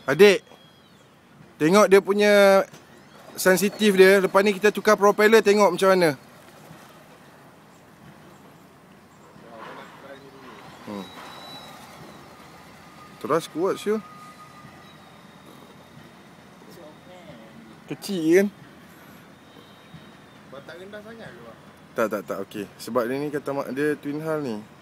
Adik, tengok dia punya sensitif dia. Lepas ni kita tukar propeller, tengok macam mana. Terus kuat siul. Kecil kan? Tak rendah sangat ke? Tak, okey. Sebab dia ni kata dia twin hull ni.